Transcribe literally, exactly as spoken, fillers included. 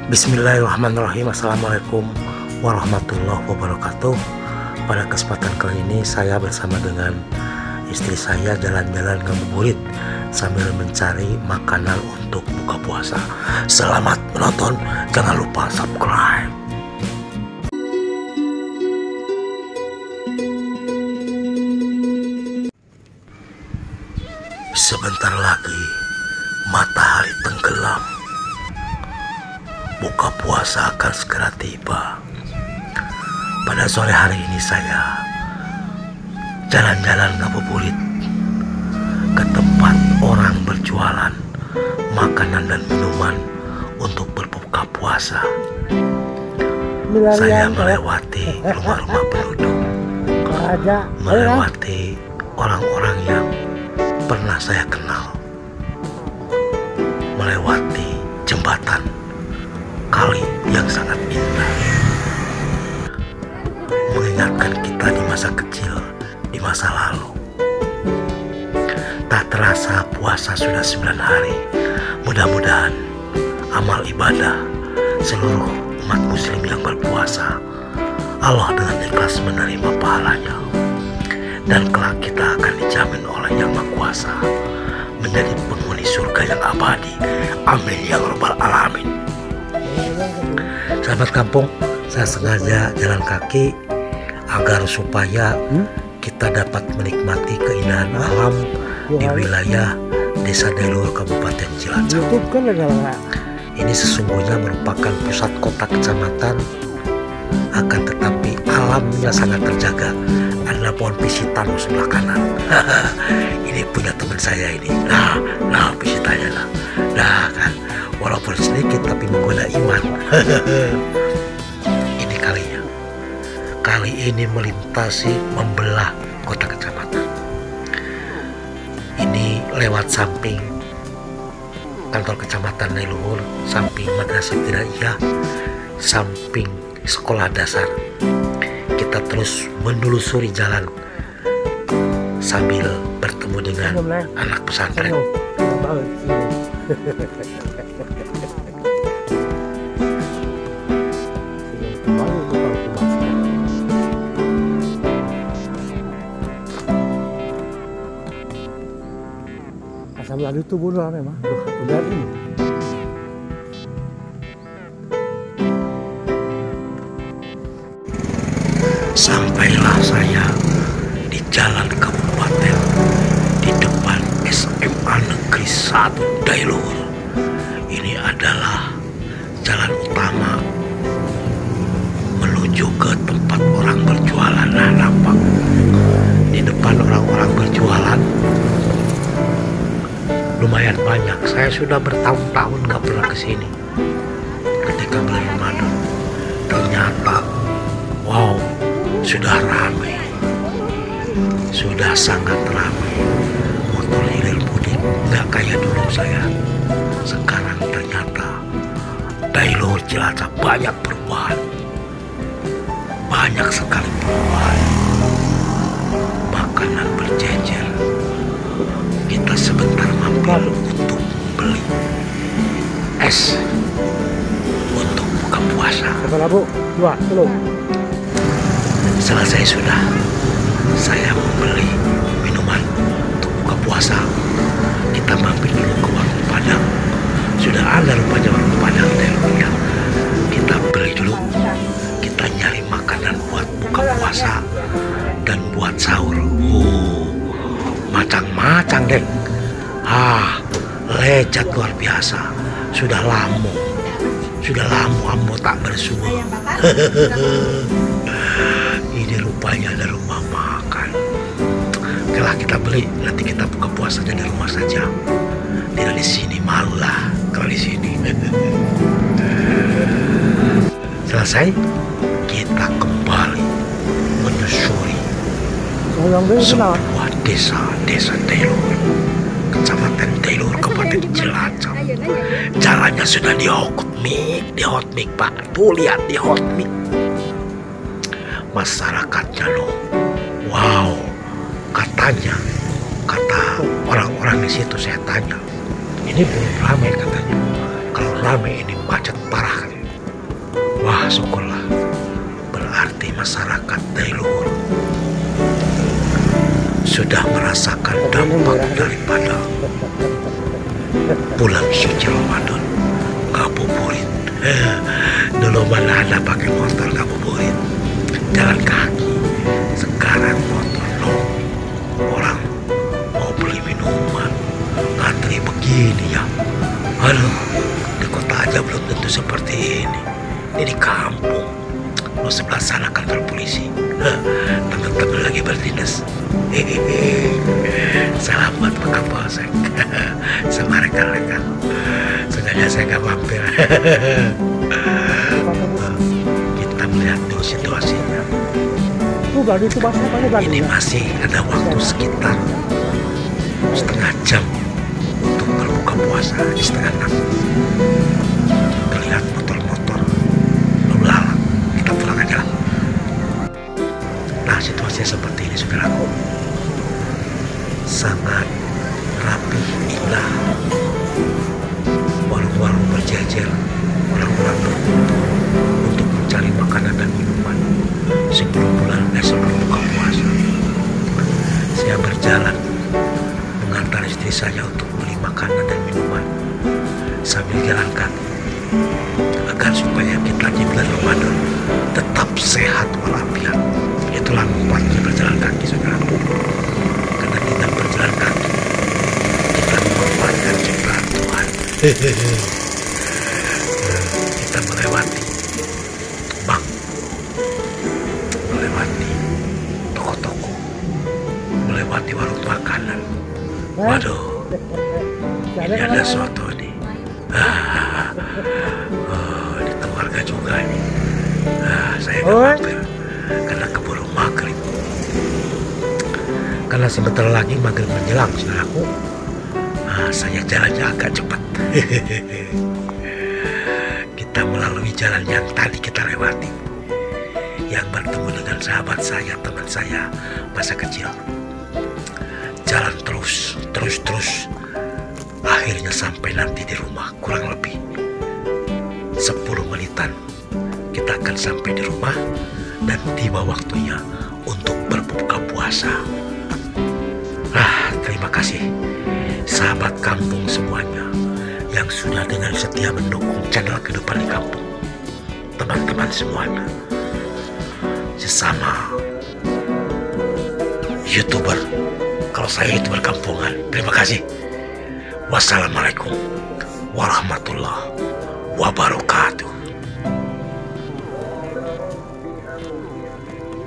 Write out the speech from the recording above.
Bismillahirrahmanirrahim. Assalamualaikum warahmatullahi wabarakatuh. Pada kesempatan kali ini saya bersama dengan istri saya jalan-jalan ngabuburit sambil mencari makanan untuk buka puasa. Selamat menonton, jangan lupa subscribe. Sebentar lagi matahari tenggelam. Buka puasa akan segera tiba. Pada sore hari ini saya jalan-jalan ngabuburit ke tempat orang berjualan makanan dan minuman untuk berbuka puasa. Saya melewati rumah-rumah penduduk, melewati orang-orang yang pernah saya kenal, melewati jembatan kali yang sangat indah, mengingatkan kita di masa kecil, di masa lalu. Tak terasa puasa sudah sembilan hari. Mudah-mudahan amal ibadah seluruh umat muslim yang berpuasa, Allah dengan ikhlas menerima pahalanya, dan kelak kita akan dijamin oleh Yang Maha Kuasa menjadi penghuni surga yang abadi. Amin ya rabbal alamin. Sahabat kampung, saya sengaja jalan kaki agar supaya hmm? kita dapat menikmati keindahan alam di wilayah Desa Dailur, Kabupaten Cilacap. Ini sesungguhnya merupakan pusat kota kecamatan, akan tetapi alamnya sangat terjaga. Ada pohon pisitan di sebelah kanan. Ini punya teman saya ini. Nah, nah pisitannya lah. Nah kan, walaupun sedikit tapi menggoda iman. Ini kalinya. Kali ini melintasi, membelah kota kecamatan. Ini lewat samping kantor kecamatan Dailur, samping Madrasah Ibtidaiyah, samping sekolah dasar. Kita terus menelusuri jalan sambil bertemu dengan anak pesantren. Asal lalu itu bunuh memang, benar ini. Sampailah saya di jalan kabupaten, di depan S M A Negeri satu Dailur. Ini adalah jalan utama menuju ke tempat orang berjualan. Nah, nampak di depan orang-orang berjualan lumayan banyak. Saya sudah bertahun-tahun gak pernah kesini. Ketika bulan Ramadan, ternyata wow, sudah ramai, sudah sangat ramai. Motor hilir mudik, nggak kayak dulu saya. Sekarang ternyata Dailur Cilacap banyak perubahan, banyak sekali perubahan. Makanan berjejer. Kita sebentar mampir untuk beli es untuk buka puasa. Berapa bu? Dua, telur. Selesai sudah, saya membeli minuman untuk buka puasa. Kita mampir dulu ke warung Padang. Sudah ada rupanya warung Padang ya. Kita beli dulu. Kita nyari makanan buat buka puasa dan buat sahur. Oh, macam-macam deh. Ah, lezat luar biasa. Sudah lama, sudah lama ambo tak bersua. Ini rupanya ada rumah makan. Kalau kita beli, nanti kita buka puasanya di rumah saja. Tidak di sini, malu lah kalau di sini. Selesai, kita kembali menyusuri sebuah desa, Desa Dailur, Kecamatan Dailur, Kabupaten Cilacap. Jalannya sudah di hotmik, di hotmik Pak. Tuh lihat di hotmik. Masyarakatnya loh, wow, katanya, kata orang-orang di situ saya tanya, ini belum ramai katanya. Kalau ramai ini macet parah katanya. Ah, syukurlah. Berarti masyarakat dari luhur sudah merasakan dampak daripada bulan suci Ramadan. Ngabuburit. Eh, dulu mana ada pakai motor ngabuburit, jalan kaki. Sekarang motor no. Orang mau beli minuman ngantri begini ya. Aduh, di kota aja belum tentu seperti ini. Ini di kampung. Lo sebelah sana kantor polisi. Teman-teman lagi berdinas. Hehehe. Salam buat Pak Kapolsek sama rekan-rekan. Sengaja saya gak mampir. Kita melihat dulu situasinya. Ini masih ada waktu sekitar setengah jam untuk berbuka puasa di setengah enam. Terlihat motor-motor lalu lalang. Kita pulang aja lah. Nah, situasinya seperti ini, saudaraku. Sangat rapi, indah. Warung-warung berjejer, orang-orang berkumpul untuk mencari makanan dan minuman sebelum bulan eh, sebelum buka puasa. Saya berjalan mengantar istri saya untuk beli makanan dan minuman sambil jalan kaki agar supaya kita di bulan Ramadan tetap sehat walafiat. Itulah manfaatnya berjalan kaki, saudara. Karena kita berjalan kaki, kita memanfaatkan ciptaan Tuhan. Kita melewati bank, melewati toko-toko, melewati warung makanan. Waduh, ini ada soto nih. Ah, oh, ini keluarga juga nih. Ah, saya nggak mampir karena keburu maghrib. Karena sebentar lagi maghrib menjelang, saudaraku. Ah, saya jalannya agak cepat. Kita melalui jalan yang tadi kita lewati, yang bertemu dengan sahabat saya, teman saya masa kecil. Jalan terus, terus, terus. Akhirnya sampai nanti di rumah kurang lebih sepuluh menitan. Kita akan sampai di rumah dan tiba waktunya untuk berbuka puasa. Ah, terima kasih sahabat kampung semuanya yang sudah dengan setia mendukung channel Kehidupan di Kampung. Teman-teman semuanya, sesama YouTuber, kalau saya YouTuber kampungan, terima kasih. Wassalamualaikum warahmatullahi wabarakatuh.